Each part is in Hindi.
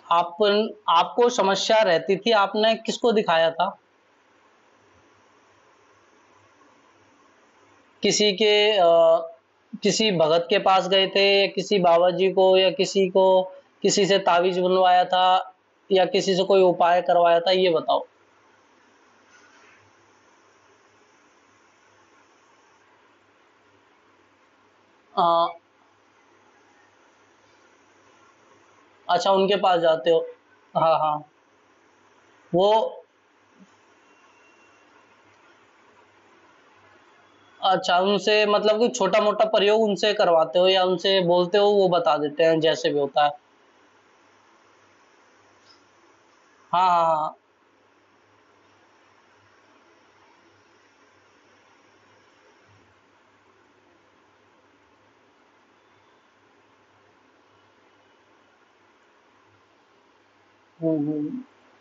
आप आपको समस्या रहती थी, आपने किसको दिखाया था? किसी के किसी भगत के पास गए थे, या किसी बाबा जी को, या किसी से ताबीज बनवाया था, या किसी से कोई उपाय करवाया था, ये बताओ। आ, अच्छा, उनके पास जाते हो। हाँ हाँ। वो अच्छा, उनसे मतलब कि छोटा मोटा प्रयोग उनसे करवाते हो, या उनसे बोलते हो वो बता देते हैं जैसे भी होता है? हाँ हाँ हाँ। हम्म।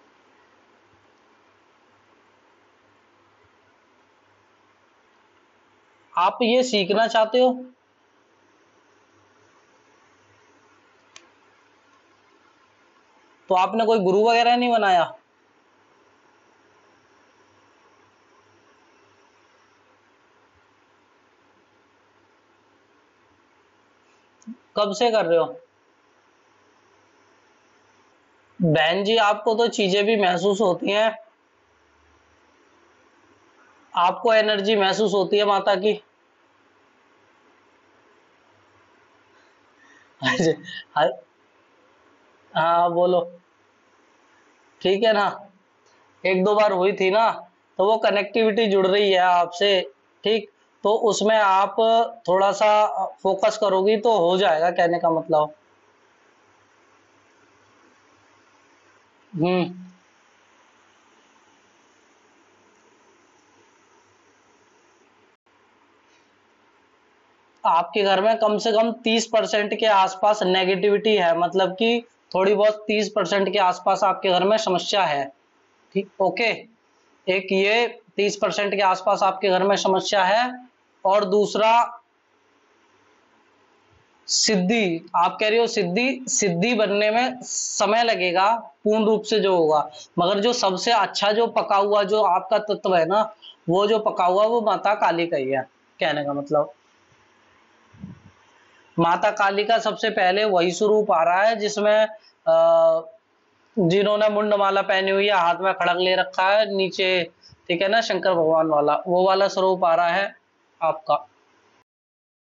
आप ये सीखना चाहते हो? तो आपने कोई गुरु वगैरह नहीं बनाया? कब से कर रहे हो? बहन जी, आपको तो चीजें भी महसूस होती हैं। आपको एनर्जी महसूस होती है माता की? हाँ। हाँ, बोलो। ठीक है ना? एक दो बार हुई थी ना, तो वो कनेक्टिविटी जुड़ रही है आपसे। ठीक। तो उसमें आप थोड़ा सा फोकस करोगी तो हो जाएगा, कहने का मतलब। हम्म। आपके घर में कम से कम 30% के आसपास नेगेटिविटी है, मतलब कि थोड़ी बहुत 30% के आसपास आपके घर में समस्या है। ठीक, ओके। एक ये 30% के आसपास आपके घर में समस्या है। और दूसरा, सिद्धि। आप कह रही हो सिद्धि, सिद्धि बनने में समय लगेगा, पूर्ण रूप से जो होगा। मगर जो सबसे अच्छा जो पका हुआ जो आपका तत्व है ना, वो जो पका हुआ वो माता काली का ही है, कहने का मतलब। माता काली का सबसे पहले वही स्वरूप आ रहा है जिसमें जिन्होंने मुंडमाला पहनी हुई है, हाथ में खड़ग ले रखा है नीचे। ठीक है ना, शंकर भगवान वाला वो वाला स्वरूप आ रहा है आपका।